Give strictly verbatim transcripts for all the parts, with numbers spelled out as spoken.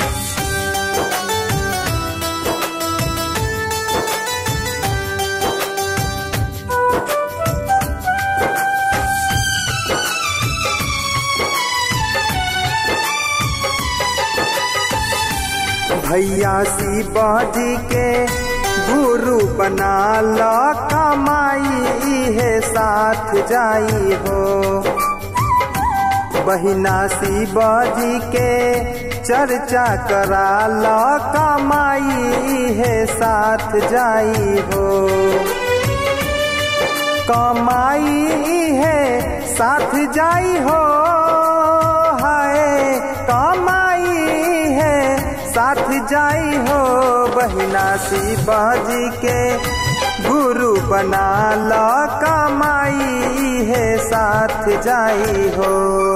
भैया शिव जी के गुरु बना लो, कमाई है साथ जाई हो। बहिना शिव जी के चर्चा करा लो, कमाई है साथ जाई हो। कमाई है साथ जाई हो, हाय कमाई है साथ जाई हो। बहिना शिव जी के गुरु बना लो, कमाई है साथ जाई हो।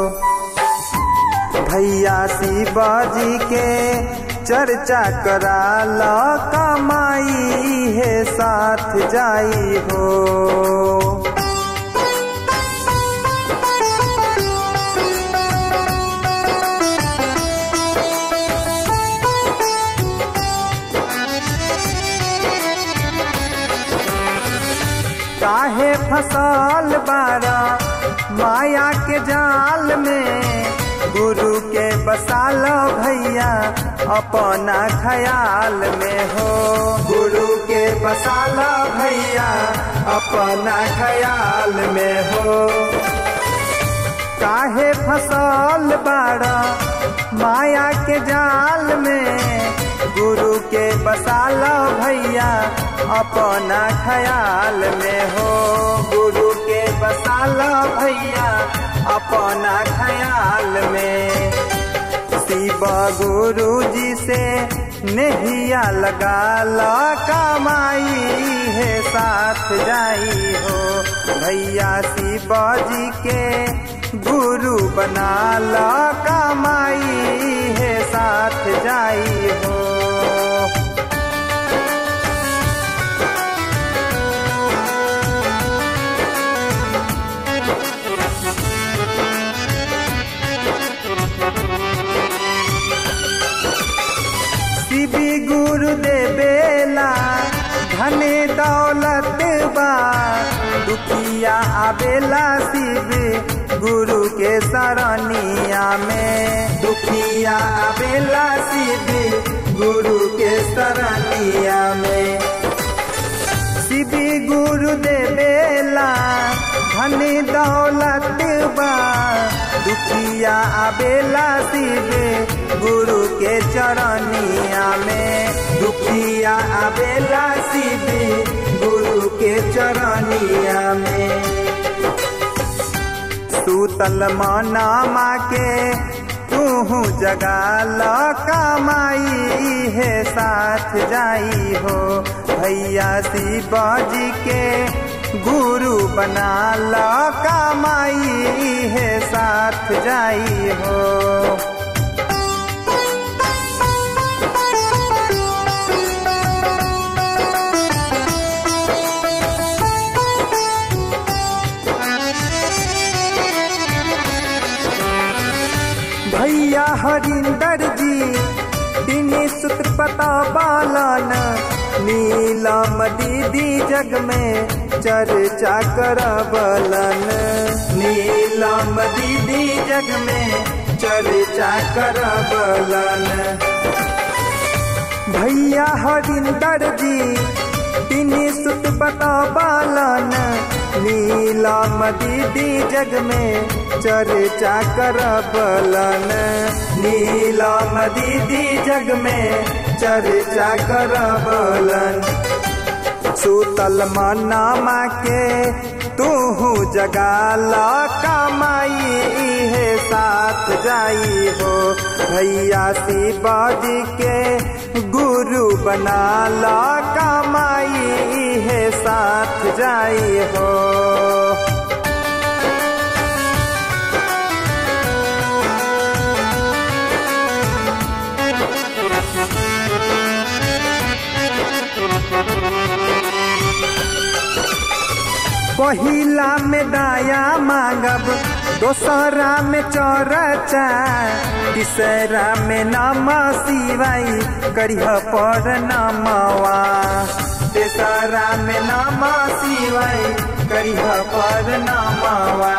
भैया शिव जी के चर्चा करा लो, कमाई है साथ जाई हो। काहे फसल बारा माया के जाल में, गुरु के बसालो भैया अपना ख्याल में हो। गुरु के बसालो भैया अपना ख्याल में हो। काहे फसल बारा माया के जाल में, गुरु के बसालो भैया अपना ख्याल में हो। गुरु के बसालो भैया अपना ख्याल में। शिव गुरु जी से नहिया लगा लो, कमाई है साथ जाई हो। भैया शिव जी के गुरु बना लो, कमाई है साथ जाई हो। शिवी गुरु देवेला धने दौलत बा, दुखिया आवेला शिव गुरु के सरनिया में। दुखिया आवेला शिव गुरु के सरनिया में। शिवी गुरु देवेला धने दौलत बा, दुखिया आवेला शिव गुरु के चरनिया में। दुखिया आवेला शिव गुरु के चरनिया में। सूतल मनमा के तू जगा लो, कमाई है साथ जाई हो। भैया शिव जी के गुरु बना लो, कमाई है साथ जाई हो। भैया हरिंदर जी दिनी सुत पता बालन, नीलम दीदी जग में चर्चा करबलन। नीलम दीदी जग में चर्चा करबलन। भैया हरिंदर जी दिनी सुत पता बालन, नीलम दीदी जग में चर्चा करबलन। नीलम दीदी जग में चर्चा करबलन। सूतल मनमा के तू जगा लो, कमाई है साथ जाई हो। भैया शिव जी के गुरु बना लो, कमाई है साथ जाई हो। पहिला में दाया मांगब, दोसरा में चौरचा तीसरा में नमः शिवाय करिह पर नमवा तेसरा में नमः शिवाय करिह पर नमवा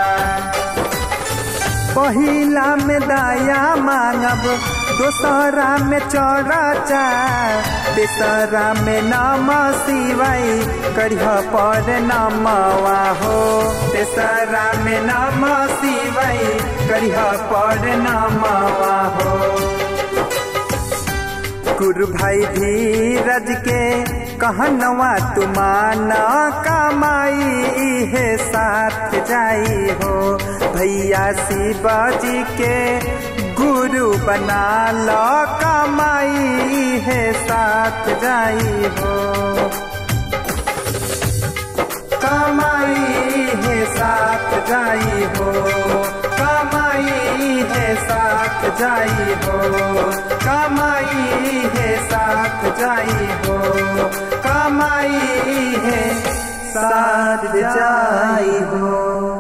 पहिला में दया मांगब दोसरा में चौरचा तेसरा में नमः शिवाय करिह पर नमवा हो तेसरा में नमः शिवाय करिह पर नमवा हो गुरु भाई धीरज के कहनवा तुमान कमाई है साथ जाई हो भैया शिवाजी के गुरु बना लो कमाई है साथ जाई हो कमाई है साथ जाई हो कमाई है साथ जाई हो कमाई है साथ जाई हो कमाई है साथ जाई हो।